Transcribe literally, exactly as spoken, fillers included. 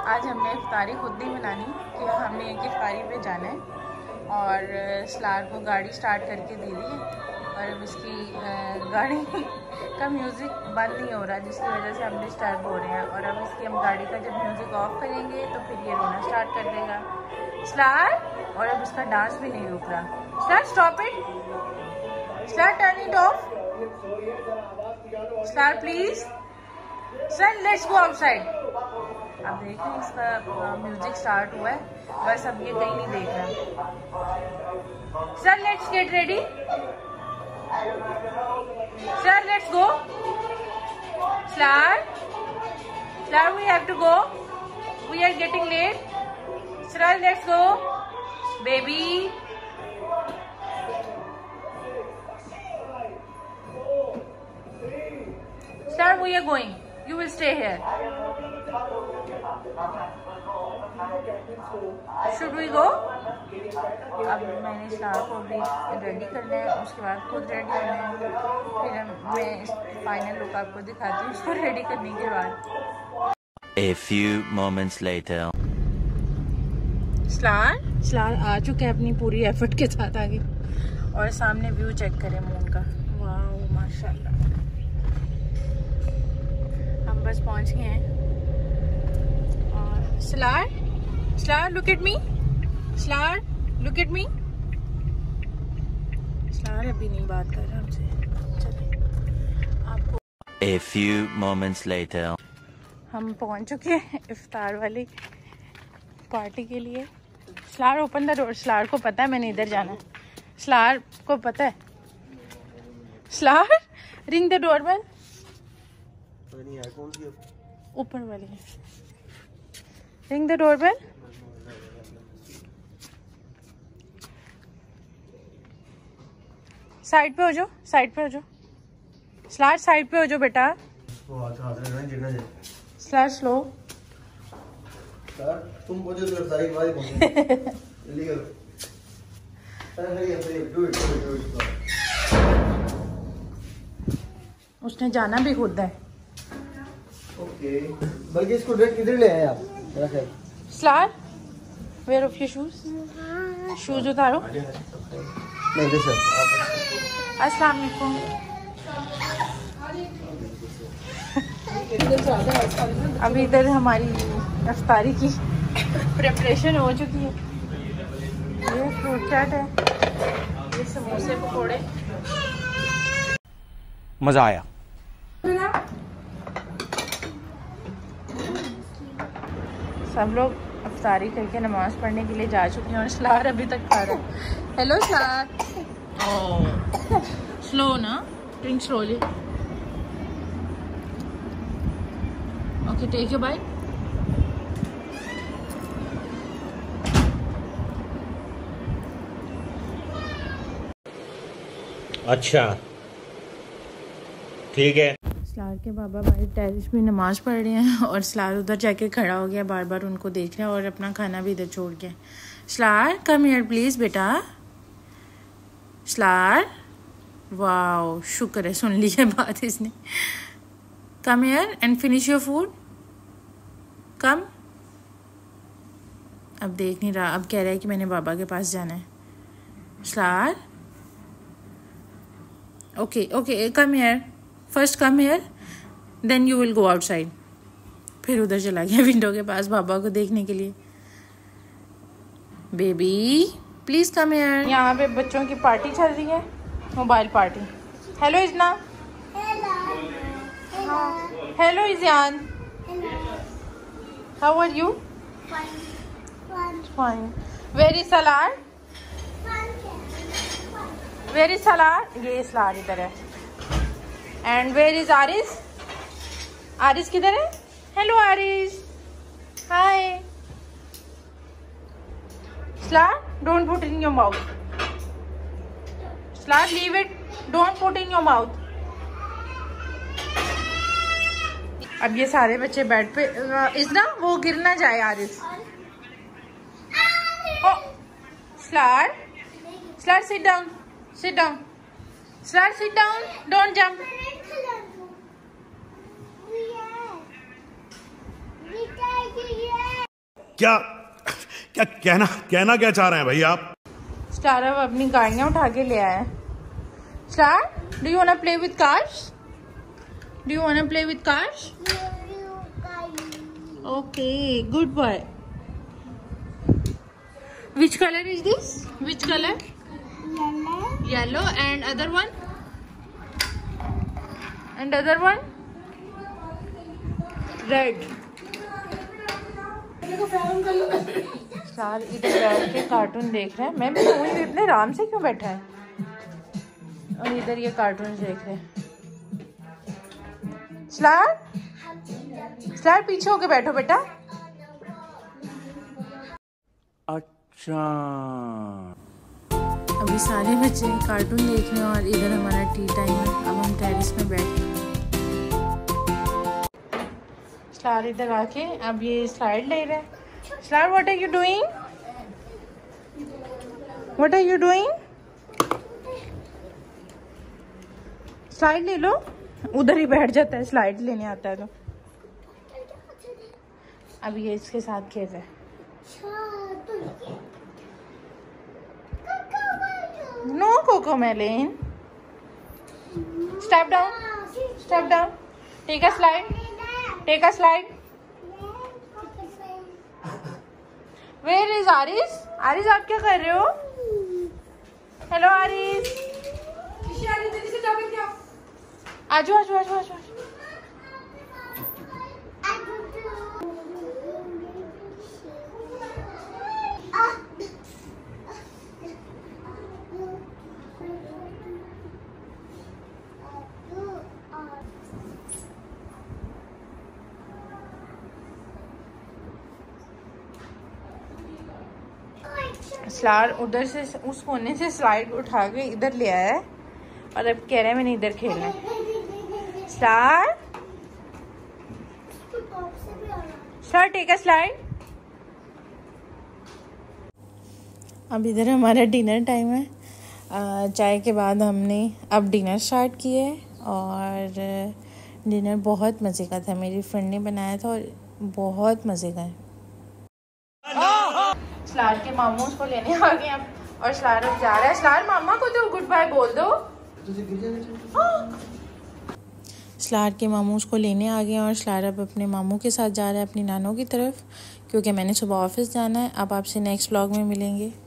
आज हमने इफ्तारी खुद नहीं बनानी कि हमने एक इफ्तारी पे जाना है और स्लार को गाड़ी स्टार्ट करके दे दी है और अब उसकी गाड़ी का म्यूज़िक बंद नहीं हो रहा जिसकी वजह से हम डिस्टर्ब हो रहे हैं और अब इसकी हम गाड़ी का जब म्यूज़िक ऑफ करेंगे तो फिर ये रोना स्टार्ट कर देगा स्लार। और अब उसका डांस भी नहीं रुक रहा। Salar stop it, Salar turn it off, Salar please, Salar let's go outside. अब देखें इसका म्यूजिक स्टार्ट हुआ है, बस अब ये कहीं नहीं देख रहा। Sir let's get ready, sir let's go, Salar Salar we have to go, we are getting late, Salar let's go baby. Sir, we are going. You will stay here. Should we go? अब मैंने स्टार को भी रेडी करना है, उसके बाद खुद ready होना है, फिर मैं फाइनल लुक आपको दिखाती हूँ उसको रेडी करने के बाद। A few moments later. Star star आ चुके हैं अपनी पूरी एफर्ट के साथ आगे और सामने व्यू चेक करें मून का। वाह माशाल्लाह, हम बस पहुंच गए हैं। और Salar Salar look at me, Salar look at me. Salar अभी नहीं बात कर रहा हमसे। चलिए आपको A few moments later. हम पहुंच चुके हैं इफ्तार वाली पार्टी के लिए। Salar open the door. Salar को पता है मैंने इधर जाना है, स्लार को पता है। Salar ring the door bell. ऊपर वाली है, रिंग द डोरबेल। साइड पे हो जाओ, साइड पे हो जाओ स्लार, साइड पे हो जाओ बेटा। स्लार स्लो, तुम उसने जाना भी खुद है। ओके, बल्कि इसको किधर ले आए आप? Salar wear off your shoes, shoes उतारो। नहीं दे सर। अस्सलाम वालेकुम। अभी इधर हमारी इफ्तारी की प्रिपरेशन हो चुकी है। ये फ्रूट चाट है, ये समोसे पकोड़े। मजा आया। सब लोग इफ्तारी करके नमाज पढ़ने के लिए जा चुके हैं और स्लार अभी तक खा रहा है। हेलो स्लार, स्लो ना, drink slowly. Okay take your bite. अच्छा ठीक है। स्लार के बाबा भाई टेरिस में नमाज पढ़ रहे हैं और स्लार उधर जाके खड़ा हो गया, बार बार उनको देख रहा है और अपना खाना भी इधर छोड़ गया। स्लार कम हियर प्लीज बेटा। स्लार वाओ, शुक्र है सुन ली है बात इसने। Come here and finish your food, come. अब देख नहीं रहा, अब कह रहा है कि मैंने बाबा के पास जाना है। Salar okay okay come here, first come here then you will go outside. फिर उधर चला गया विंडो के पास बाबा को देखने के लिए। Baby please come here. यहाँ पे बच्चों की पार्टी चल रही है, mobile party. Hello Izna, hello Izan, how are you? Fine. Where is Salar, where is Salar, ये सलार इधर है। And where is Aris, Aris किधर है? Hello Aris, hi. Salar don't put in your mouth, Salar leave it, don't put in your mouth. अब ये सारे बच्चे बेड पे, इजना वो गिर ना जाए आरिस। ओ Salar, Salar sit down, sit down, Salar sit down, don't jump. क्या क्या कहना कहना क्या चाह रहे हैं भाई आप? स्टार अब अपनी गाड़ियां उठा के ले आए। Star, do you wanna play with cars? Do you wanna play with cars? Okay, good boy. Which color is this? Which color? Yellow. Yellow. And other one? And other one? Red. सार इधर बैठ के cartoon देख रहे हैं। मैं भी सोई हूँ, इतने आराम से क्यों बैठा है? और इधर ये कार्टून देख रहे हैं। स्लार, स्लार पीछे होके बैठो बेटा। अच्छा, अभी सारे बच्चे कार्टून देख रहे हैं और इधर हमारा टी टाइम है। अब हम टेरेस में बैठे स्टार इधर आके अब ये स्लाइड ले रहे हैं। Star, what are you doing? What are you doing? Slide ले लो। उधर ही बैठ जाता है, स्लाइड लेने आता है तो। अब ये इसके साथ खेल रहे हैं। No Cocomelon. Step down. Step down. Take a slide. Take a slide. Where is Aris? Aris, आप क्या कर रहे हो? Hello Aris. आजो आजो आजो आजो। स्लार उधर से उस कोने से स्लाइड उठा के इधर ले आया है और अब कह रहे हैं मैंने इधर खेलना है। Salar, Salar take a slide. अब इधर हमारा डिनर टाइम है। चाय के बाद हमने अब डिनर स्टार्ट किया है और डिनर बहुत मज़े का था। मेरी फ्रेंड ने बनाया था और बहुत मज़े का है। स्लार के मामू उसको लेने आ गए अब और स्लार अब जा रहा है। स्लार, मामा को तो गुड बाय बोल दो। स्लार के मामू उसको लेने आ गए और स्लार अब अपने मामू के साथ जा रहा है अपनी नानों की तरफ, क्योंकि मैंने सुबह ऑफिस जाना है। अब आपसे नेक्स्ट व्लॉग में मिलेंगे।